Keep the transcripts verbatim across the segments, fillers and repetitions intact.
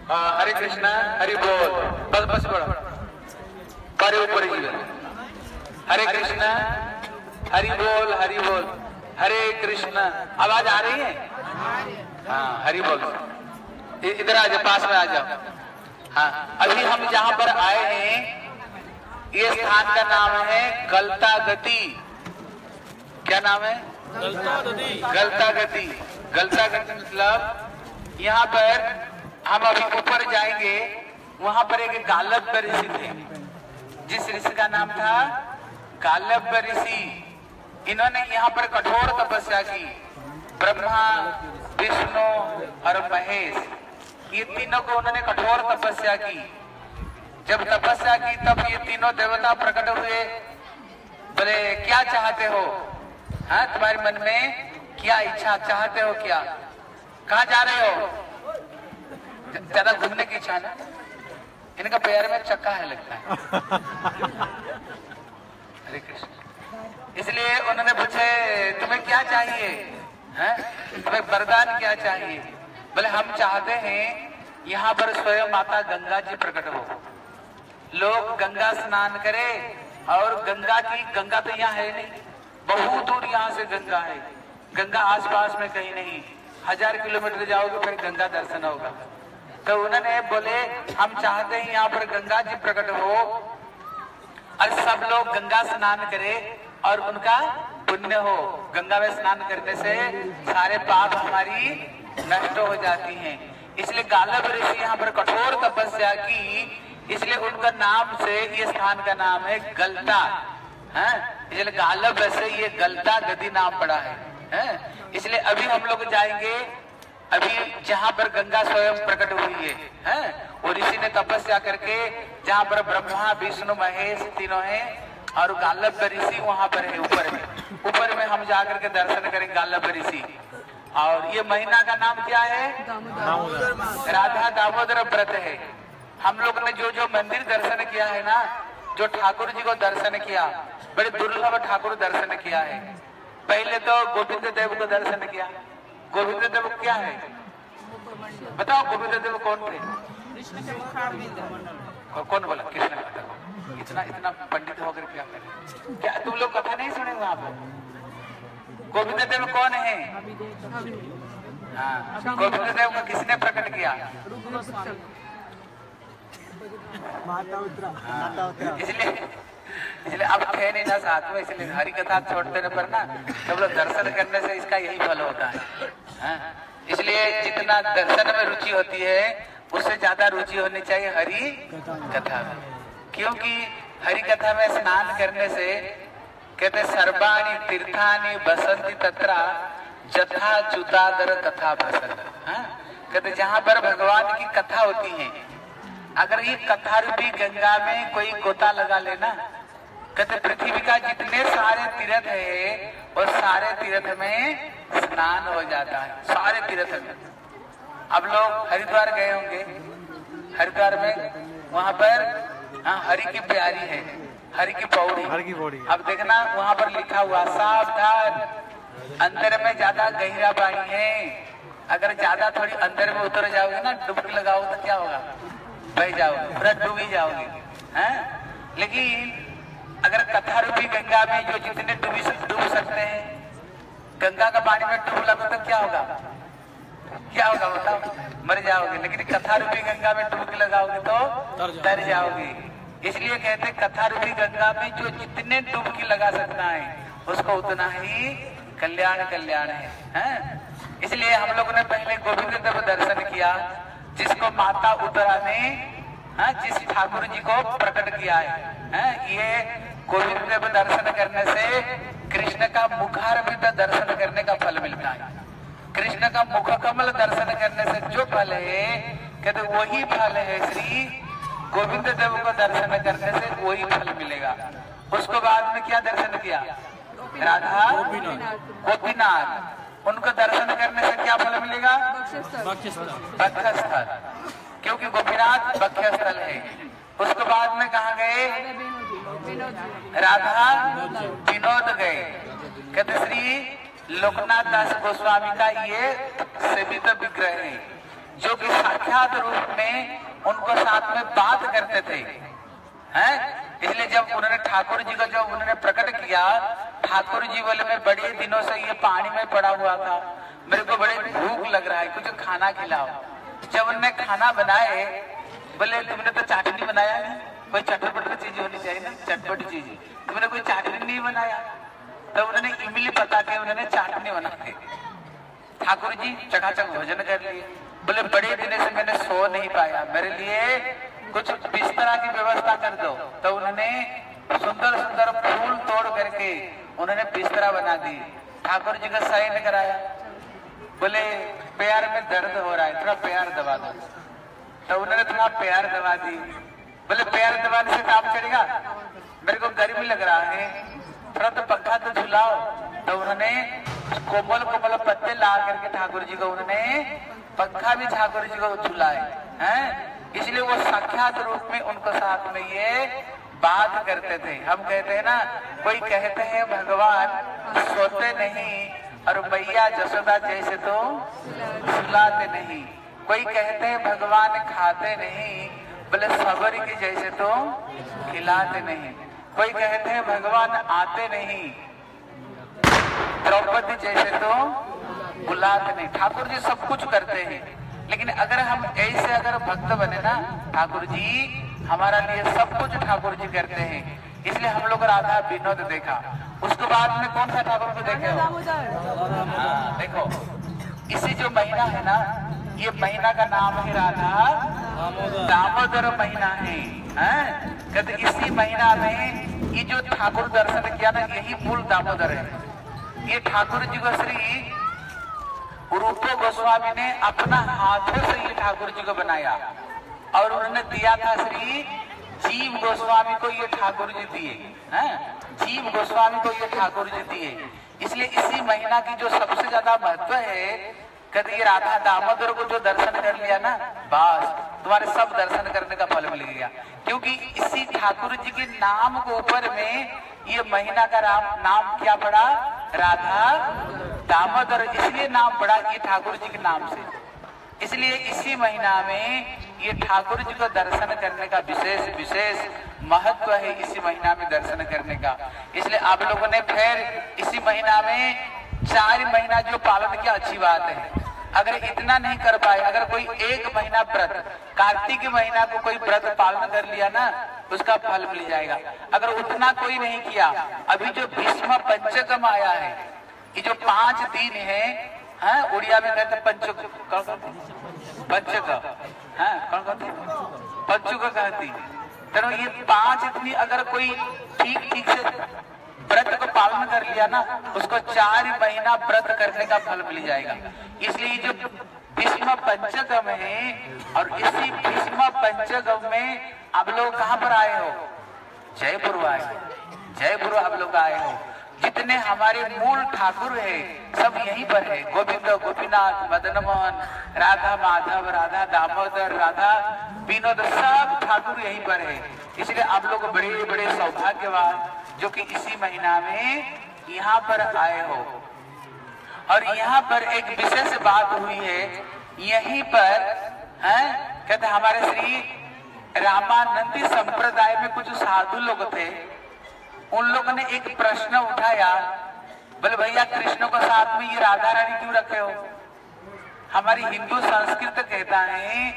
हरे कृष्णा हरि बोल, बस बस बड़ा पर ऊपर ही हरे कृष्णा हरि बोल हरि बोल, हरे कृष्णा। आवाज आ रही है? हाँ हरि बोल। इधर आ जाओ, पास में आ जाओ। हाँ अभी हम जहाँ पर आए हैं ये स्थान का नाम है गलता गति। क्या नाम है? गलता गति। गलता गति गलता गति मतलब यहाँ पर हम अभी ऊपर जाएंगे, वहां पर एक गालव्य ऋषि थे, जिस ऋषि का नाम था गालव्य ऋषि। इन्होंने यहाँ पर कठोर तपस्या की। ब्रह्मा विष्णु और महेश, ये तीनों को उन्होंने कठोर तपस्या की। जब तपस्या की तब ये तीनों देवता प्रकट हुए। बोले क्या चाहते हो? हाँ तुम्हारे मन में क्या इच्छा चाहते हो? क्या कहाँ जा रहे हो? ज्यादा घूमने की इच्छा ना? इनका पैर में चक्का है लगता है। हरे कृष्ण। इसलिए उन्होंने पूछे तुम्हें क्या चाहिए? हैं? तुम्हें वरदान क्या चाहिए? बोले हम चाहते हैं यहाँ पर स्वयं माता गंगा जी प्रकट हो, लोग गंगा स्नान करें। और गंगा की गंगा तो यहाँ है नहीं, बहुत दूर यहाँ से गंगा है। गंगा आसपास में कहीं नहीं, हजार किलोमीटर जाओगे फिर गंगा दर्शन होगा। तो उन्होंने बोले हम चाहते हैं यहाँ पर गंगा जी प्रकट हो और सब लोग गंगा स्नान करें और उनका पुण्य हो। गंगा में स्नान करने से सारे पाप हमारी नष्ट हो जाती हैं। इसलिए गालव्य ऋषि यहाँ पर कठोर तपस्या की, इसलिए उनका नाम से ये स्थान का नाम है गलता है। इसलिए गालव्य से ये गलता गति नाम पड़ा है, है? इसलिए अभी हम लोग जाएंगे, अभी जहाँ पर गंगा स्वयं प्रकट हुई है, है? और ऋषि ने तपस्या करके जहाँ पर ब्रह्मा विष्णु महेश तीनों हैं और गालव्य ऋषि वहां पर है ऊपर में। ऊपर में हम जाकर के दर्शन करेंगे गालव्य ऋषि। और ये महीना का नाम क्या है? दामोदर। राधा दामोदर व्रत है। हम लोग ने जो जो मंदिर दर्शन किया है ना, जो ठाकुर जी को दर्शन किया, बड़े दुर्लभ ठाकुर दर्शन किया है। पहले तो गोविंद देव को दर्शन किया। गोविंद देव क्या है बताओ? गोविंद देव कौन थे? कौन बोला? कृष्ण का। इतना इतना पंडित होकर क्या करें? क्या तुम लोग कथा नहीं सुने वहां पर? गोविंद देव कौन है? हाँ गोविंद देव को किसने प्रकट किया? इसलिए इसलिए अब थे नहीं ना साथ में, इसलिए हरि कथा छोड़ते न पर ना सब लोग दर्शन करने से इसका यही फल होता है, है? इसलिए जितना दर्शन में रुचि होती है उससे ज्यादा रुचि होनी चाहिए हरि कथा में। क्योंकि हरि कथा में स्नान करने से कहते सर्वाणी तीर्थानि बसंती तत्रा जथा च्युतादर कथा भसन। कहते जहां पर भगवान की कथा होती है, अगर ये कथा रूपी गंगा में कोई गोता लगा लेना, कहते पृथ्वी का जितने सारे तीर्थ है और सारे तीर्थ में स्नान हो जाता है, सारे तीर्थ में। अब लोग हरिद्वार गए होंगे, हरिद्वार में वहां पर हाँ हरि की प्यारी है, हरि की पौड़ी, हरि की पौड़ी। अब देखना वहां पर लिखा हुआ सावधान, अंदर में ज्यादा गहरा पानी है। अगर ज्यादा थोड़ी अंदर में उतर जाओगे ना, डुबकी लगाओ तो क्या होगा? बह जाओगे, पूरा डूब ही जाओगे, हैं? लेकिन अगर कथा रूपी गंगा में जो जितने डूबी डूब सकते हैं, गंगा का पानी में डूब लगो तो क्या होगा? क्या होगा बताओ? मर जाओगे। लेकिन कथा रूपी गंगा में डुबकी लगाओगे तो डर जाओगे। इसलिए कहते कथा रूपी गंगा में जो जितने डुबकी लगा सकता है उसको उतना ही कल्याण कल्याण है, हैं? इसलिए हम लोगों ने पहले गोविंद देव दर्शन किया, जिसको माता उत्तरा ने हाँ, जिस ठाकुर जी को प्रकट किया है, हैं? ये गोविंद देव दर्शन करने से कृष्ण का मुखारविंद दर्शन करने का फल मिलता है। कृष्ण का मुख कमल दर्शन करने से जो फल है, कहते वही फल है श्री गोविंद देव को दर्शन करने से वही फल मिलेगा। उसको बाद में क्या दर्शन किया? राधा गोपीनाथ, उनको दर्शन करने से क्या फल मिलेगा? बक्षस्थल, क्योंकि गोपीनाथ बक्षस्थल है। उसके बाद में कहा गए? राधा विनोद गए। कहते श्री लोकनाथ दास गोस्वामी का ये सेवित विग्रह है। जो कि साक्षात रूप में उनको साथ में बात करते थे, हैं? इसलिए जब उन्होंने ठाकुर जी को जब उन्होंने प्रकट किया, ठाकुर जी बोले मैं बड़े दिनों से ये पानी में पड़ा हुआ था, मेरे को बड़े भूख लग रहा है, कुछ खाना खिलाओ। जब उन्होंने खाना बनाए, बोले तुमने तो चाटनी बनाया नहीं, कोई चटपटी चीज होनी चाहिए ना, चटपटी चीज, तुमने कोई चाटनी नहीं बनाया। तो उन्होंने इमली पता के उन्होंने चाटनी बना के ठाकुर जी चकाचक भोजन कर लिए। बोले बड़े दिन से मैंने सो नहीं पाया, मेरे लिए कुछ बिस्तरा की व्यवस्था कर दो। तो उन्होंने सुंदर सुंदर फूल तोड़ करके उन्होंने बिस्तरा बना दी, ठाकुर जी का शयन कराया। बोले पैर में दर्द हो रहा है, थोड़ा पैर दबा दो। तो उन्होंने थोड़ा पैर दबा दी। बोले पैर दबाने से काम चलेगा, मेरे को गर्मी लग रहा है, थोड़ा तो पंखा तो झुलाओ। तो उन्होंने कोमल कोमल पत्ते ला करके ठाकुर जी को उन्होंने पंखा भी ठाकुर जी को झुलाए हैं। इसलिए वो साक्षात रूप में उनको साथ में ये बात करते थे। हम कहते हैं ना, कोई कहते हैं भगवान सोते नहीं और मैया जसोदा जैसे तो सुलाते नहीं। कोई कहते हैं भगवान खाते नहीं, बोले सबरी के जैसे तो खिलाते नहीं। कोई कहते हैं भगवान आते नहीं, द्रौपदी जैसे तो बुलाते नहीं। ठाकुर जी सब कुछ करते हैं, लेकिन अगर हम ऐसे अगर भक्त बने ना, ठाकुर जी हमारा लिए सब कुछ ठाकुर जी करते हैं। इसलिए हम लोग राधा विनोद देखा, उसके बाद में कौन सा ठाकुर को देखे हो? हाँ, देखो इसी जो महीना है ना, ये महीना का नाम है राधा दामोदर महीना है, हैं? कहते इसी महीना में ये जो ठाकुर दर्शन किया ना, यही मूल दामोदर है। ये ठाकुर जी को श्री रूपो गोस्वामी ने अपना हाथों से ये ठाकुर जी को बनाया और उन्होंने दिया था श्री जीव गोस्वामी को, ये ठाकुर जी दिए हैं। जीव गोस्वामी को ये ठाकुर जी दिए। इसलिए इसी महीना की जो सबसे ज्यादा महत्व है, कहते ये राधा दामोदर को जो दर्शन कर लिया ना, बस तुम्हारे सब दर्शन करने का फल मिल गया। क्योंकि इसी ठाकुर जी के नाम के ऊपर में ये महीना का राम नाम क्या पड़ा? राधा दामोदर। इसलिए नाम पड़ा ये ठाकुर जी के नाम से। इसलिए इसी महीना में ये ठाकुर जी को दर्शन करने का विशेष विशेष महत्व है, इसी महीना में दर्शन करने का। इसलिए आप लोगों ने फिर इसी महीना में चार महीना जो पालन किया, अच्छी बात है। अगर इतना नहीं कर पाए, अगर कोई एक महीना व्रत, कार्तिक महीना को कोई व्रत पालन कर लिया ना, उसका फल मिल जाएगा। अगर उतना कोई नहीं किया, अभी जो भीष्म पंचकम आया है, ये जो पांच दिन है, हाँ, उड़िया में कहते पंचक, कौन कहते पंचक, हाँ, कौन कहते पंचुक कहती। तो ये पांच दिन अगर कोई ठीक ठीक से व्रत को पालन कर लिया ना, उसको चार महीना व्रत करने का फल मिल जाएगा। इसलिए जो भीष्म पंचकम है, और इसी भीष्म पंचकम में आप लोग कहाँ पर आए हो? जयपुर आए हो, जयपुर आप लोग आए हो। जितने हमारे मूल ठाकुर है सब यहीं पर है, गोविंद गोपीनाथ मदन मोहन, राधा माधव, राधा दामोदर, राधा विनोद, सब ठाकुर यहीं पर है। इसलिए आप लोग बड़े बड़े सौभाग्यवान जो कि इसी महीना में यहाँ पर आए हो। और यहाँ पर एक विशेष बात हुई है, यहीं पर है, कहते हमारे श्री रामानंदी संप्रदाय में कुछ साधु लोग थे, उन लोगों ने एक प्रश्न उठाया, बोले भैया कृष्ण को साथ में ये राधा रानी क्यों रखे हो? हमारी हिंदू संस्कृत कहता है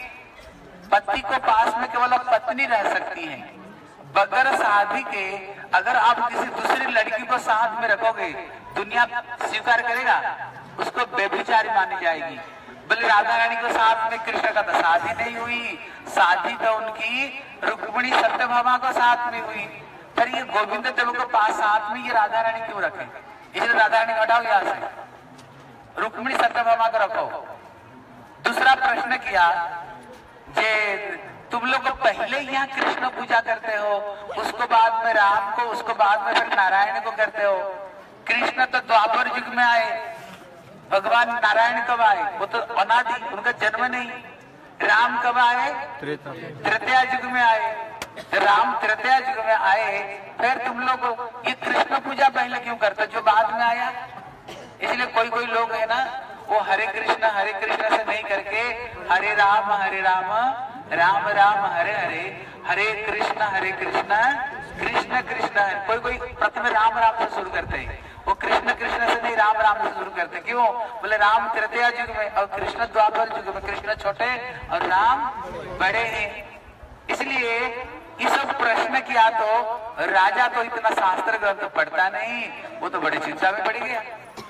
पति को पास में केवल पत्नी रह सकती है, बगैर शादी के अगर आप किसी दूसरी लड़की को साथ में रखोगे, दुनिया स्वीकार करेगा, उसको बेविचारी मानी जाएगी। बोले राधा रानी को साथ में कृष्ण का तो शादी नहीं हुई, शादी तो उनकी रुक्मिणी सत्यभामा को साथ में हुई, फिर ये गोविंद देव को पास साथ में ये राधा रानी क्यों रखे? इसलिए राधा रानी हटाओ यहाँ से, रुक्मिणी सत्यभामा को रखो। दूसरा प्रश्न किया, जे तुम लोग पहले यहाँ कृष्ण पूजा करते हो, उसको बाद में राम को, उसको बाद में फिर नारायण को करते हो। कृष्ण तो द्वापर युग में आए, भगवान नारायण कब आए? वो तो अनादि, उनका जन्म नहीं। राम कब आए? तृतीया युग में आए। राम तृतीया युग में आए, फिर तुम लोग ये कृष्ण पूजा पहले क्यों करते जो बाद में आया? इसलिए कोई कोई लोग है ना, वो हरे कृष्ण हरे कृष्ण से नहीं करके हरे राम हरे राम राम राम हरे हरे, हरे कृष्ण हरे कृष्ण कृष्ण कृष्ण हरे। कोई कोई प्रथम राम राम से शुरू करते हैं, वो कृष्ण कृष्ण से नहीं राम राम से शुरू करते। क्यों? बोले राम त्रेता युग में और कृष्ण द्वापर युग में, कृष्ण छोटे और राम बड़े हैं। इसलिए ये सब प्रश्न किया तो राजा तो इतना शास्त्र ग्रंथ पढ़ता नहीं, वो तो बड़ी चिंता में पड़ गया,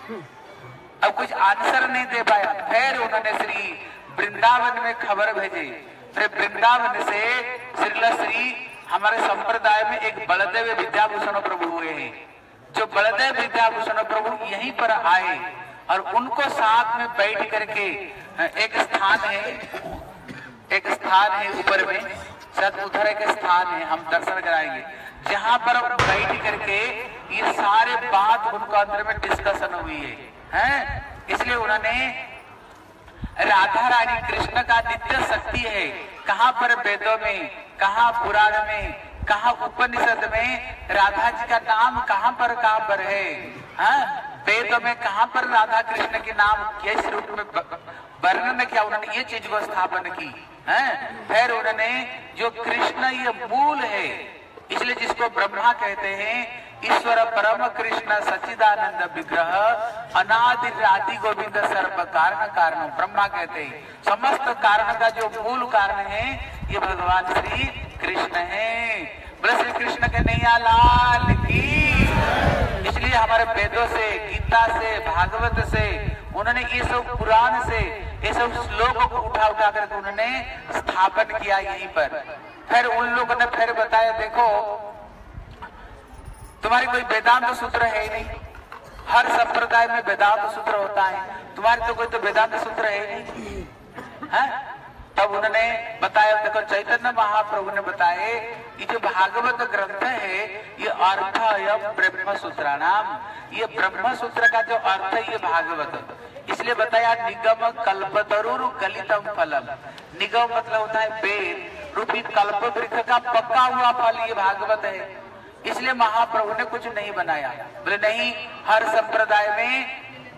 अब कुछ आंसर नहीं दे पाया। फिर उन्होंने श्री वृंदावन में खबर भेजी। फिर वृंदावन से श्रीला श्री हमारे संप्रदाय में एक बलदेव विद्याभूषण प्रभु हुए हैं, जो बलदेव विद्याभूषण प्रभु यहीं पर आए और उनको साथ में बैठ करके एक स्थान है, एक स्थान है ऊपर में, शायद उधर एक स्थान है, हम दर्शन कराएंगे, जहां पर बैठ करके ये सारे बात उनको अंदर में डिस्कशन हुई है, हैं? इसलिए उन्होंने राधा रानी कृष्ण का नित्य शक्ति है, कहां पर वेदों में, कहां पुराण में, कहां उपनिषद में राधा जी का नाम कहां पर कहां पर है, हाँ? वेदों में कहां पर राधा कृष्ण के नाम किस रूप में वर्णन किया, उन्होंने ये चीज को स्थापन की है। फिर उन्होंने जो कृष्ण ये मूल है, इसलिए जिसको ब्रह्मा कहते हैं, ईश्वर परम कृष्ण सच्चिदानंद विग्रह अनादि आदि गोविंद सर्व कारण कारण, ब्रह्मा कहते हैं समस्त कारण का जो मूल कारण है ये भगवान श्री कृष्ण है। बोले श्री कृष्ण के नैया लाल की। इसलिए हमारे वेदों से, गीता से, भागवत से, उन्होंने ये सब पुराण से ये सब श्लोकों को उठा उठा करके उन्होंने स्थापन किया यहीं पर। फिर उन लोगों ने फिर बताया, देखो तुम्हारी कोई वेदांत सूत्र है ही नहीं, हर संप्रदाय में वेदांत सूत्र होता है, तुम्हारे तो कोई तो वेदांत सूत्र है ही नहीं, है? तब उन्होंने बताया, देखो चैतन्य महाप्रभु ने बताए ये जो भागवत ग्रंथ है ये अर्थ है ब्रह्म सूत्र नाम, ये ब्रह्म सूत्र का जो अर्थ है ये भागवत। इसलिए बताया निगम कल्पतरुर गलितम फलम, निगम मतलब होता है वेद रूपी कल्प वृक्ष का पक्का हुआ फल ये भागवत है। इसलिए महाप्रभु ने कुछ नहीं बनाया, बोले नहीं हर संप्रदाय में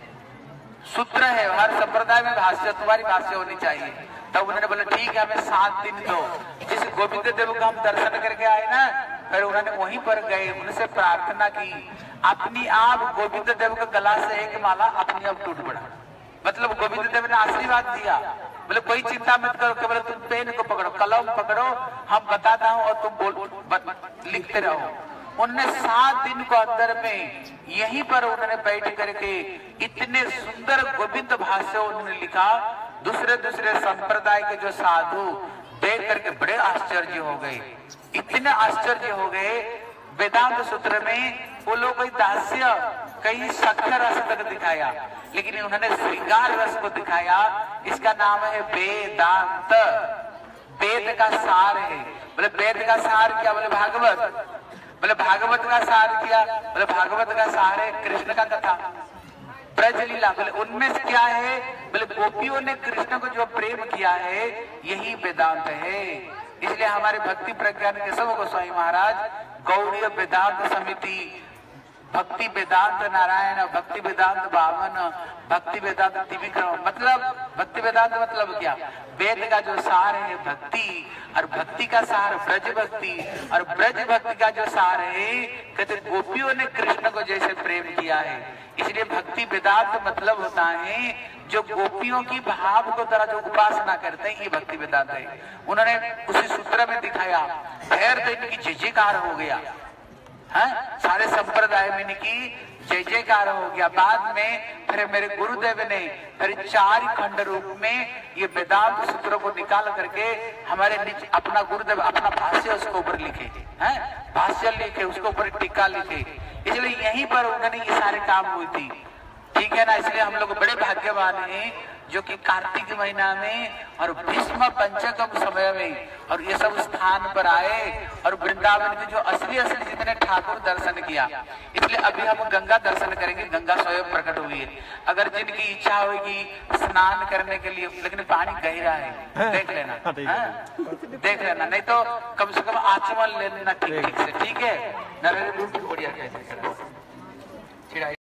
सूत्र है, हर संप्रदाय में भाष्य, तुम्हारी भाष्य होनी चाहिए। तब उन्होंने बोला ठीक है हमें सात दिन दो। जिस गोविंद देव का हम दर्शन करके आए ना, फिर उन्होंने वहीं पर गए, उनसे प्रार्थना की, अपनी आप गोविंद देव का गला से एक माला अपनी आप टूट पड़ा, मतलब गोविंद देव ने आशीर्वाद दिया, बोले कोई चिंता मत करो, केवल तुम पेन को पकड़ो, कलम पकड़ो, हम बताता हूँ और तुम बोल लिखते रहो। उन्होंने सात दिन को अंदर में यहीं पर उन्होंने बैठ करके इतने सुंदर गोविंद भाष्य उन्होंने लिखा। दूसरे दूसरे संप्रदाय के जो साधु देख करके बड़े आश्चर्य हो गए, इतने आश्चर्य हो गए। वेदांत सूत्र में वो लोग कोई दास्य कहीं सख्य रस तक दिखाया, लेकिन उन्होंने श्रृंगार रस को दिखाया। इसका नाम है वेदांत, वेद का सार है। बोले वेद का सार क्या? बोले भागवत। बोले भागवत का सार किया? बोले भागवत का सार है कृष्ण का कथा, ब्रज लीला। बोले उनमें से क्या है? बोले गोपियों ने कृष्ण को जो प्रेम किया है यही वेदांत है। इसलिए हमारे भक्ति प्रज्ञान केशव गोस्वामी महाराज गौड़ीय वेदांत समिति, भक्ति वेदांत नारायण, भक्ति वेदांत बावन, भक्ति वेदांत त्रिविक्रम, मतलब भक्ति वेदांत मतलब क्या? वेद का जो सार है भक्ति, और भक्ति का सार ब्रज भक्ति, और ब्रज भक्ति का जो सार है कहते गोपियों ने कृष्ण को जैसे प्रेम किया है। इसलिए भक्ति वेदांत मतलब होता है जो गोपियों की भाव को द्वारा जो उपासना करते हैं, ये भक्ति वेदांत है। उन्होंने उसी सूत्र में दिखाया, फिर तो इनकी जय जयकार हो गया, हाँ? सारे संप्रदाय में इनकी जय जयकार हो गया। बाद में फिर मेरे गुरुदेव ने फिर चार खंड रूप में ये वेदांत सूत्रों को निकाल करके हमारे नीचे अपना गुरुदेव अपना भाष्य उसके ऊपर लिखे, हैं? भाष्य लिखे, उसके ऊपर टीका लिखे। इसलिए यहीं पर उन्होंने ये सारे काम हुई थी, ठीक है ना। इसलिए हम लोग बड़े भाग्यवान हैं जो कि कार्तिक महीना में और भीष्म पंचकम समय में और ये सब स्थान पर आए और वृंदावन के जो असली असली जितने ठाकुर दर्शन किया। इसलिए अभी हम गंगा दर्शन करेंगे, गंगा स्वयं प्रकट हुई है। अगर जिनकी इच्छा होगी स्नान करने के लिए, लेकिन पानी गहरा है, देख लेना, देख लेना, नहीं तो कम से कम आचमन ले लेना ठीक ठीक से, ठीक है। नरेंद्र बढ़िया